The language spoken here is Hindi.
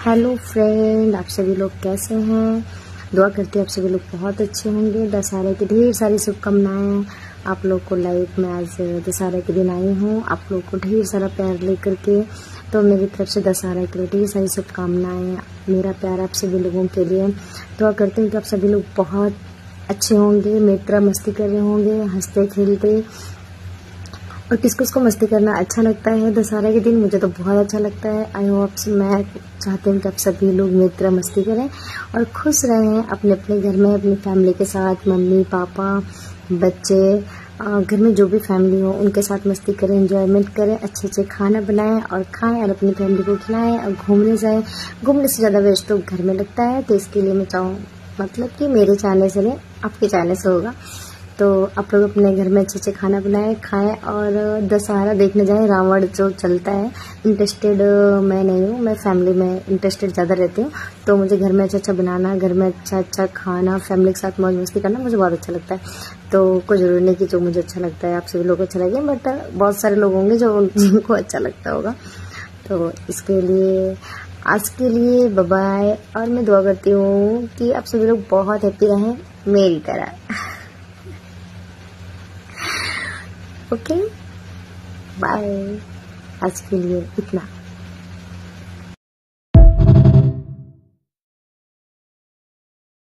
हेलो फ्रेंड, आप सभी लोग कैसे हैं। दुआ करते हैं आप सभी लोग बहुत अच्छे होंगे। दशहरे की ढेर सारी शुभकामनाएं आप लोग को। लाइफ में आज दशहरे के दिन आई हूँ, आप लोग को ढेर सारा प्यार लेकर के। तो मेरी तरफ से दशहरे के लिए ढेर सारी शुभकामनाएं। मेरा प्यार आप सभी लोगों के लिए। दुआ करते हैं कि आप सभी लोग बहुत अच्छे होंगे, मित्र मस्ती कर रहे होंगे, हंसते खेलते। और किस किस को मस्ती करना अच्छा लगता है दशहरा के दिन, मुझे तो बहुत अच्छा लगता है। आई होप मैं चाहती हूँ कि आप सभी लोग मित्र मस्ती करें और खुश रहें अपने अपने घर में, अपनी फैमिली के साथ, मम्मी पापा बच्चे, घर में जो भी फैमिली हो उनके साथ मस्ती करें, एंजॉयमेंट करें, अच्छे अच्छे खाना बनाएं और खाएं और अपनी फैमिली को खिलाएं और घूमने जाएं। घूमने से ज़्यादा वेस्ट तो घर में लगता है, तो इसके लिए मैं चाहूँ मतलब कि मेरे चाहने से नहीं, आपके चाहने से होगा। तो आप लोग अपने घर में अच्छे अच्छे खाना बनाएं, खाएं और दशहरा देखने जाएं। रावण जो चलता है, इंटरेस्टेड मैं नहीं हूँ, मैं फैमिली में इंटरेस्टेड ज़्यादा रहती हूँ। तो मुझे घर में अच्छा अच्छा बनाना, घर में अच्छा अच्छा खाना, फैमिली के साथ मौज मस्ती करना मुझे बहुत अच्छा लगता है। तो कोई ज़रूरी नहीं कि जो मुझे अच्छा लगता है आप सभी लोग को अच्छा लगे, बट बहुत सारे लोग होंगे जो जिनको अच्छा लगता होगा। तो इसके लिए आज के लिए बाय बाय। और मैं दुआ करती हूँ कि आप सभी लोग बहुत हैप्पी रहें मेरी तरह। ओके बाय, आज के लिए इतना।